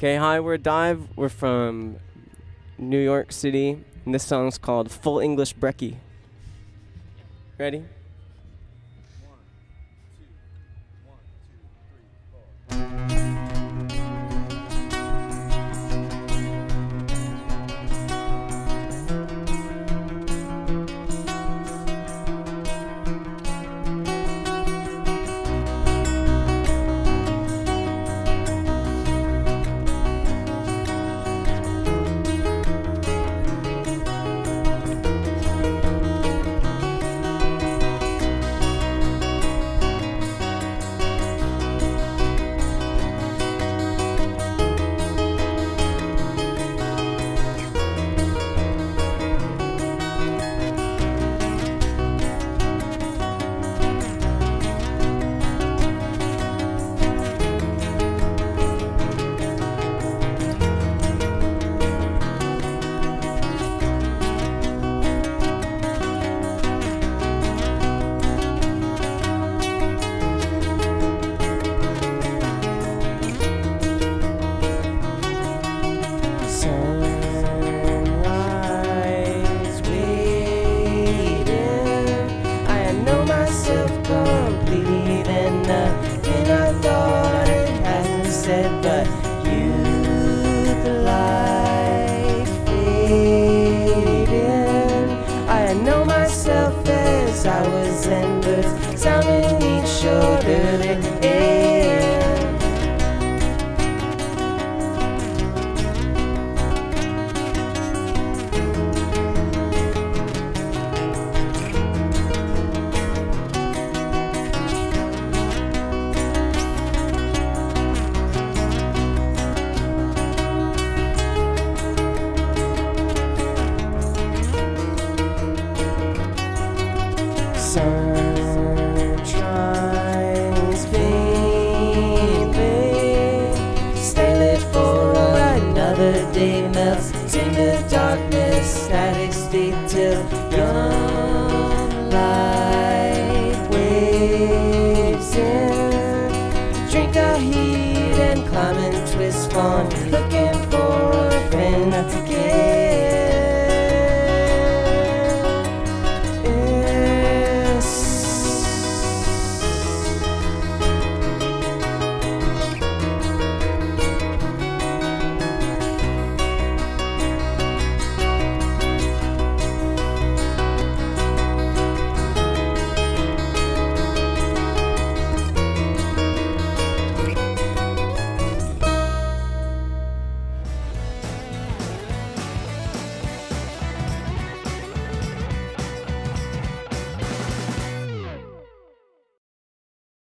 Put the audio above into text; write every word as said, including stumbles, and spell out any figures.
Okay, hi, we're Diiv. We're from New York City, and this song's called Full English Brekkie. Ready? But youth life fading. I know myself as I was endless, sounding each shoulder to end. Sun shines faintly, stay lit for another day, melts into darkness, static state till